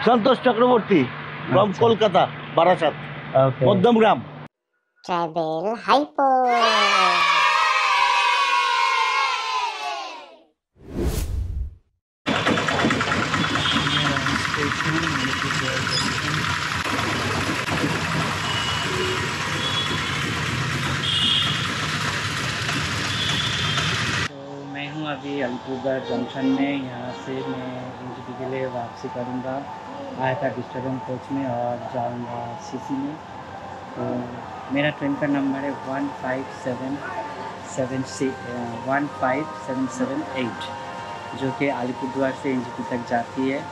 Santosh Chakraborty from Kolkata, Barasat, Madhyamgram. Travel hypo. मैं हूँ अभी अलीपुरद्वार जंक्शन में। यहाँ से मैं एनजीपी के लिए वापसी करूँगा। आया था डिस्टर्बेंस कोच में और जाऊँगा सीसी में। तो मेरा ट्रेन का नंबर है 15778, जो कि अलीपुरद्वार से एनजीपी तक जाती है।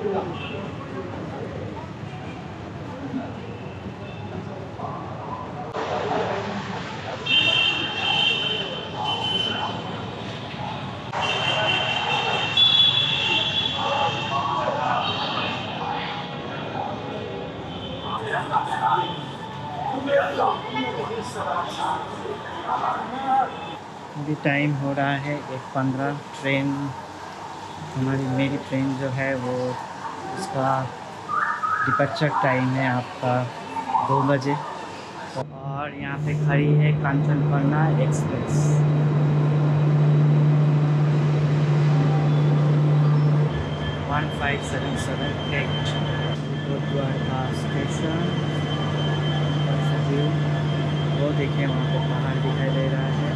अभी टाइम हो रहा है 1:15। ट्रेन मेरी ट्रेन जो है वो उसका डिपार्चर टाइम है आपका 2 बजे। और यहाँ पे खड़ी है कांचनकन्या एक्सप्रेस। अलीपुरद्वार का स्टेशन वो देखिए, वहाँ पे पहाड़ दिखाई दे रहा है।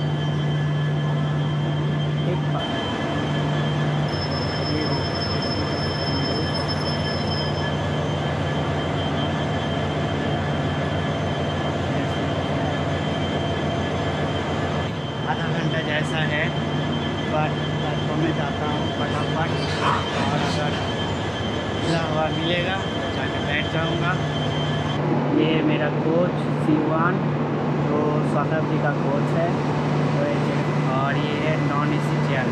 आधा घंटा जैसा है, पर प्लेटफॉर्म में जाता हूँ फटाफट, और अगर खुला हवा मिलेगा तो जाके बैठ जाऊँगा। ये मेरा कोच C1 तो शताब्दी का कोच है, और ये है नॉन AC चेयर।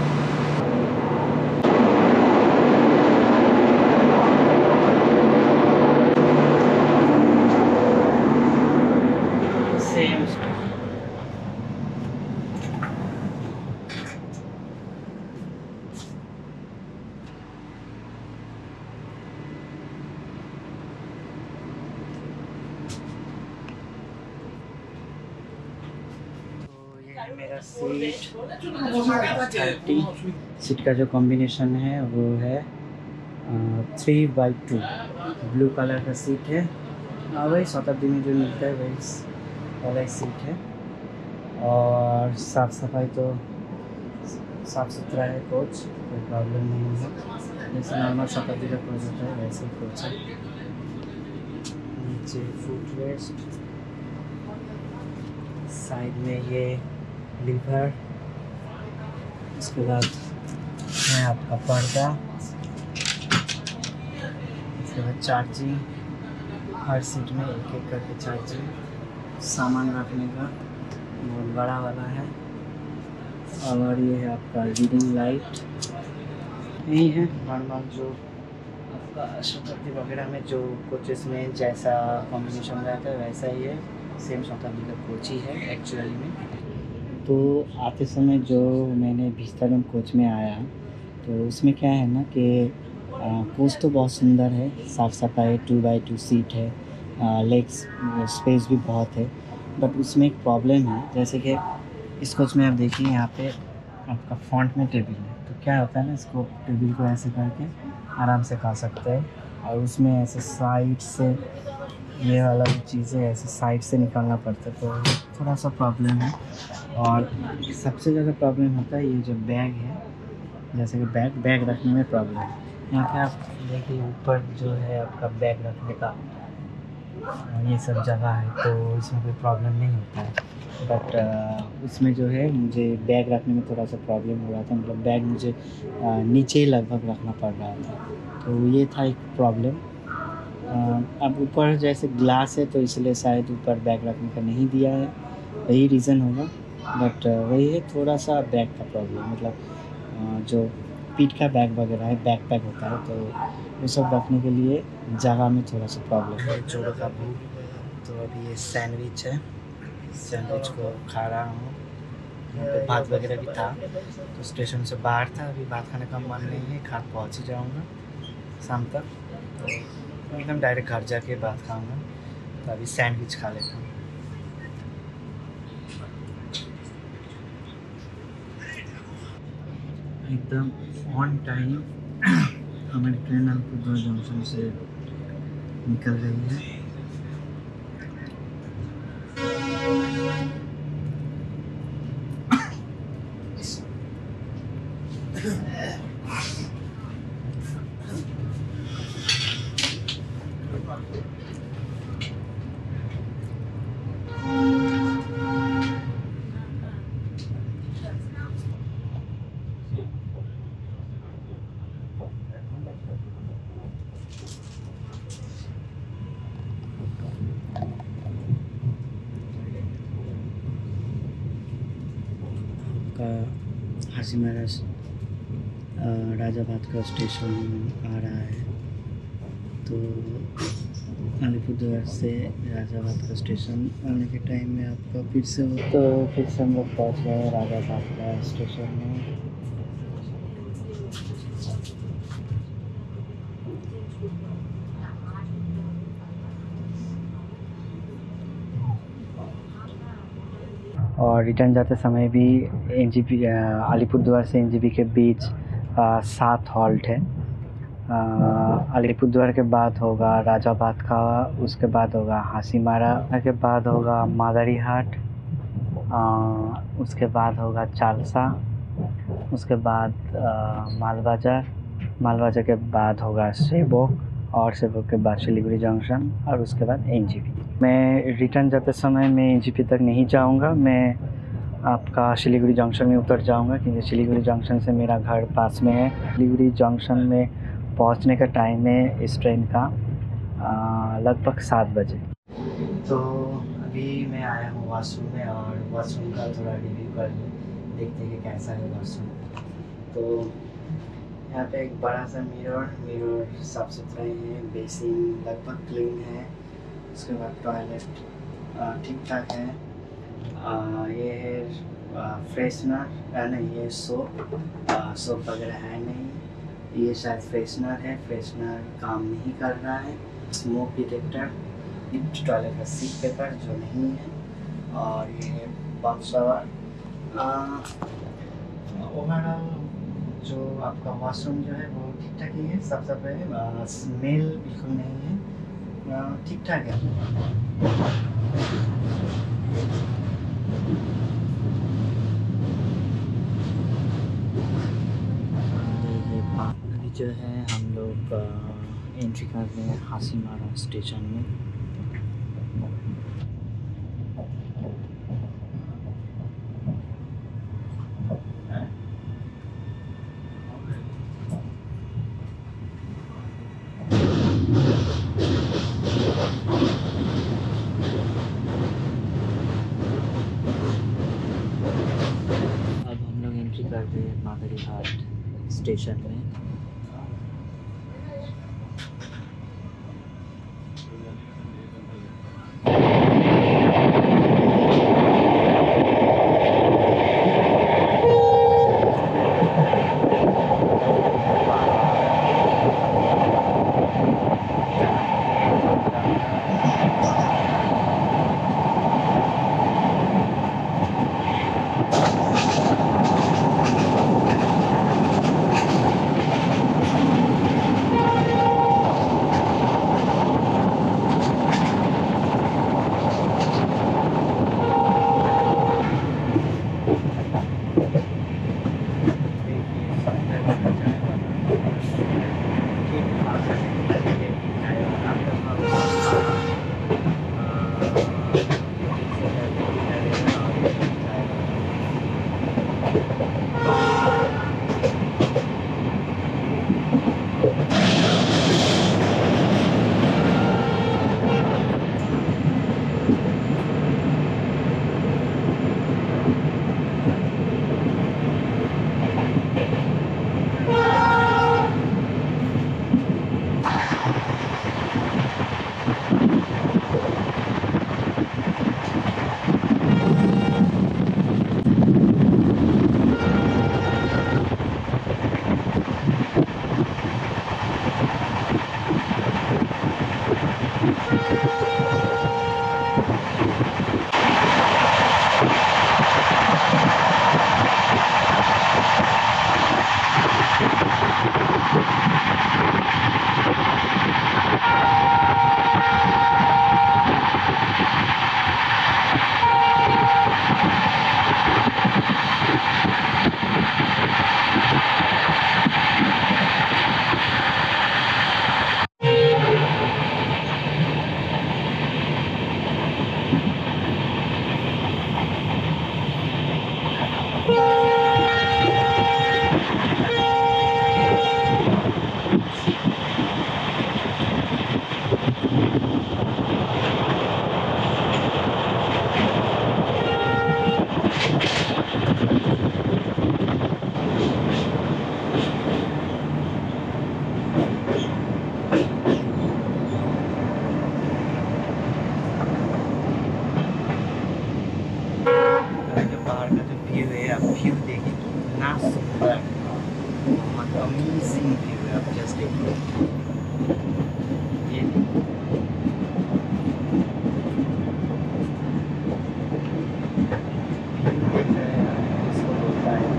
सेम मेरा सीट का जो कॉम्बिनेशन है वो है 3/2 ब्लू कलर का सीट है। वही शताब्दी में जो मिलता है वही वाला सीट है। और साफ़ सफाई तो साफ़ सुथरा है, कोच कोई प्रॉब्लम नहीं है। जैसे नॉर्मल शताब्दी का कोच होता है वैसे ही कोच है। नीचे फुट रेस्ट, साइड में ये लीवर, उसके बाद है आपका पर्दा, उसके बाद चार्जिंग। हर सीट में एक एक करके चार्जिंग, सामान रखने का बहुत बड़ा वाला है। और ये है आपका रीडिंग लाइट। यही है नॉर्मल जो आपका शताब्दी वगैरह में जो कोचेस में जैसा कॉम्बिनेशन रहता है वैसा ही है। सेम शताब्दी का कोच ही है एक्चुअली में। तो आते समय जो मैंने विस्तारम कोच में आया, तो उसमें क्या है ना कि कोच तो बहुत सुंदर है, साफ़ सफाई, 2x2 सीट है, लेग्स स्पेस भी बहुत है। बट उसमें एक प्रॉब्लम है, जैसे कि इस कोच में आप देखिए यहाँ पे आपका फ्रंट में टेबल है। तो क्या होता है ना, इसको टेबल को ऐसे करके आराम से खा सकते हैं, और उसमें ऐसे साइड से ये वाला चीज़ें ऐसे साइड से निकालना पड़ता है, तो थोड़ा सा प्रॉब्लम है। और सबसे ज़्यादा प्रॉब्लम होता है ये जो बैग है, जैसे कि बैग रखने में प्रॉब्लम है। यहाँ पे आप देखिए ऊपर जो है आपका बैग रखने का ये सब जगह है, तो इसमें कोई प्रॉब्लम नहीं होता है। बट उसमें जो है मुझे बैग रखने में थोड़ा सा प्रॉब्लम हो रहा था, मतलब बैग मुझे नीचे ही लगभग रखना पड़ रहा था, तो ये था एक प्रॉब्लम। अब ऊपर जैसे ग्लास है तो इसलिए शायद ऊपर बैग रखने का नहीं दिया है, वही रीज़न होगा। बट वही है थोड़ा सा बैग का प्रॉब्लम, मतलब जो पीठ का बैग वगैरह है, बैक पैक होता है, तो वो सब रखने के लिए जगह में थोड़ा सा प्रॉब्लम है। जोड़ों का भूख, तो अभी ये सैंडविच है, सैंडविच को खा रहा हूँ। यहाँ पे भात वगैरह भी था, तो स्टेशन से बाहर था, अभी भात खाने का मन नहीं है, घर पहुँच ही जाऊँगा शाम तक। तो एकदम डायरेक्ट घर जाके बात खाऊंगा। तो अभी सैंडविच खा लेता हूँ। एकदम ऑन टाइम हमारी ट्रेन अलीपुरद्वार जंक्शन से निकल रही है। का हासीमारा राजाबाद का स्टेशन आ रहा है। तो अलीपुरद्वार से राजाबाद का स्टेशन आने के टाइम में आपका फिर से हम लोग पहुँच गए हैं राजाबाद का स्टेशन में। और रिटर्न जाते समय भी एनजीपी अलीपुरद्वार से एनजीपी के बीच 7 हॉल्ट है। अलीपुरद्वार के बाद होगा राजाबाद का, उसके बाद होगा हासीमारा, के बाद होगा मादारीहाट, उसके बाद होगा चालसा, उसके बाद मालबाजार के बाद होगा सेवक, और सेवक के बाद सिलीगुड़ी जंक्शन, और उसके बाद एनजीपी। मैं रिटर्न जाते समय मैं एनजीपी तक नहीं जाऊंगा, मैं आपका सिलीगुड़ी जंक्शन में उतर जाऊंगा, क्योंकि सिलीगुड़ी जंक्शन से मेरा घर पास में है। सिलीगुड़ी जंक्शन में पहुंचने का टाइम है इस ट्रेन का लगभग 7 बजे। तो अभी मैं आया हूँ वॉशरूम में, और वॉशरूम का थोड़ा रिव्यू कर देखते हैं कि कैसा है वॉशरूम। तो यहाँ पे एक बड़ा सा मिरर साफ सुथरा है, बेसिन लगभग क्लीन है, उसके बाद टॉयलेट ठीक ठाक है। ये है फ्रेशनर, नहीं ये सोप वगैरह है नहीं, ये शायद फ्रेशनर है, फ्रेशनर काम नहीं कर रहा है। स्मोक डिटेक्टर, टॉयलेट का सीट पेपर जो नहीं है, और ये बॉक्स शावर। ओवरऑल जो आपका वॉशरूम जो है वो ठीक ठाक ही है, साफ सफाई है, स्मेल बिल्कुल नहीं है, ठीक ठाक है। अभी जो है हम लोग एंट्री कर रहे हैं हासीमारा स्टेशन में। अब हम लोग एंट्री कर रहे हैं मादारीहाट स्टेशन में। व्यू देखिए कितना सुंदर, बहुत अमेजिंग व्यू है। आप जस्ट देखिए, ये देखिए। व्यू देख रहे हैं इसको बोलता है।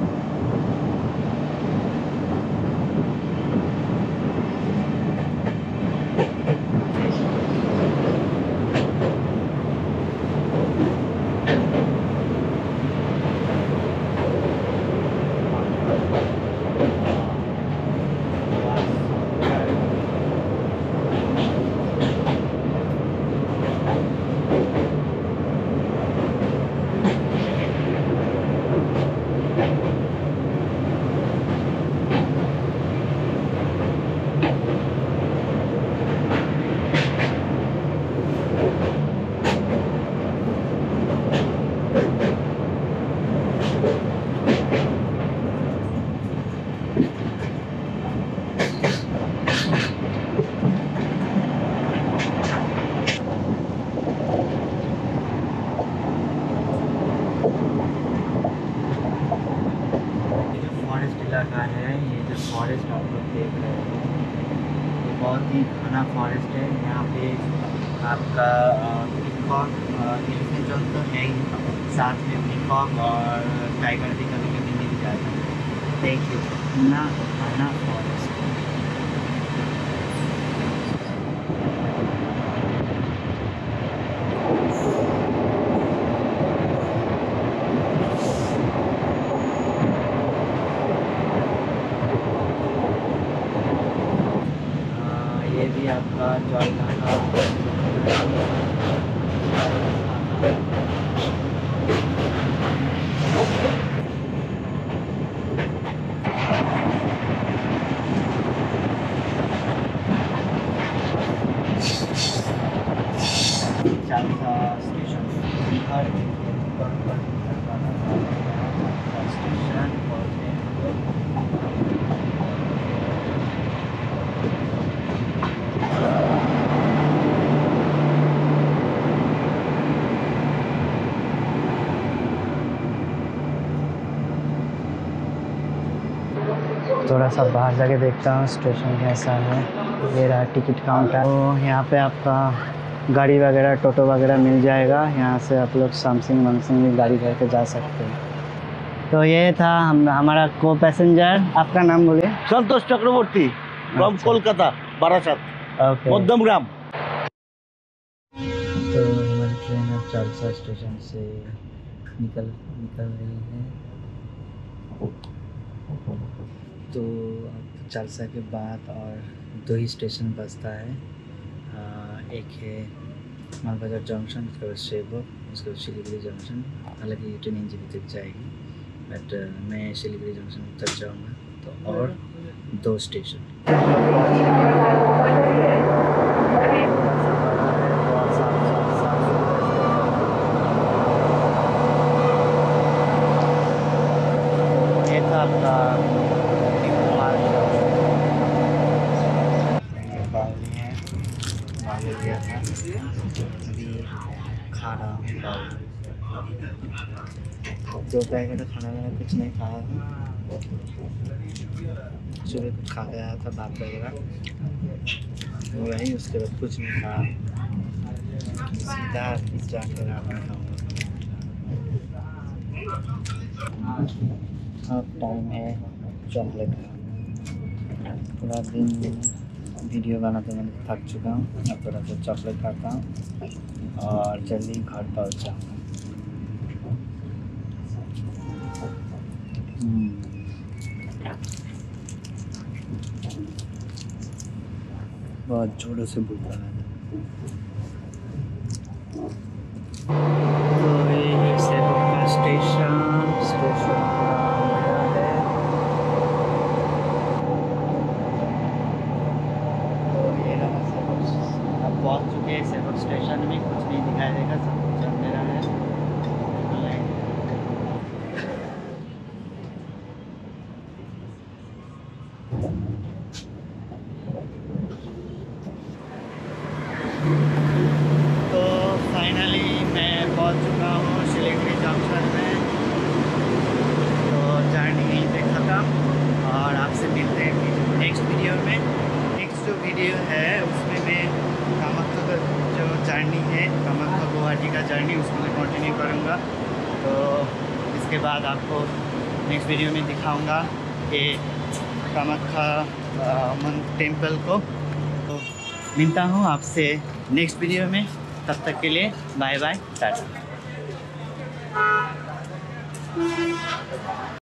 फॉरेस्ट इलाका है, ये जो फॉरेस्ट आप लोग देख रहे हैं, ये बहुत ही घना फॉरेस्ट है। यहाँ पे आपका पीकॉक, एलिफेंट तो है ही, साथ में पीकॉक और टाइगर भी कभी कभी मिल जाता है। देखिए कितना घना फॉरेस्ट है। ये भी आपका जॉइना का चालसा स्टेशन हर स्टेशन बोलते हैं। थोड़ा सा बाहर जाके देखता हूँ स्टेशन कैसा है। ये रहा टिकट काउंटर। तो यहाँ पे आपका गाड़ी वगैरह, टोटो वगैरह मिल जाएगा। यहाँ से आप लोग समसिंग वमसिंग भी गाड़ी करके जा सकते हैं। तो ये था हमारा को पैसेंजर। आपका नाम बोलिए। संतोष चक्रवर्ती फ्रॉम अच्छा। कोलकाता बारासात ओके। मध्यमग्राम। तो हमारी ट्रेन अब चालसा स्टेशन से निकल रही है। तो अब चालसा के बाद और 2 ही स्टेशन बचता है। एक है मालबाजार जंक्शन, उसके बाद शेवक, उसके बाद सिलीगुड़ी जंक्शन। हालांकि ये ट्रेन NJP तक जाएगी, बट मैं सिलीगुड़ी जंक्शन तक जाऊँगा। तो और 2 स्टेशन। ये था आपका बावली है, बावली गया था, अभी खा रहा हूँ बावली। दोपहर का तो खाना मैंने कुछ नहीं खाया है। सुबह कुछ खा के आया था, भात वगैरह वही, उसके बाद कुछ नहीं खाया। सीधा जाके रात में खाऊँगा। अब टाइम है चॉकलेट का। पूरा दिन वीडियो बनाते मैं थक चुका हूँ। अब थोड़ा सा चॉकलेट खाता हूँ और जल्दी घर पहुँच जाऊँगा। बहुत जोरों से भूख लगा है। तो ये सेवक का स्टेशन पूरा है। तो ये रहा सेवक। अब पहुँच चुके हैं सेवक स्टेशन में। कुछ नहीं दिखाई देगा, सब कुछ अंधेरा है। तो फाइनली मैं पहुंच चुका हूँ सिलीगुड़ी जंक्शन में। व्लॉगिंग्स को मैं कंटिन्यू करूँगा। तो इसके बाद आपको नेक्स्ट वीडियो में दिखाऊंगा कि कामाख्या टेम्पल को। तो मिलता हूँ आपसे नेक्स्ट वीडियो में, तब तक के लिए बाय बाय, टाटा।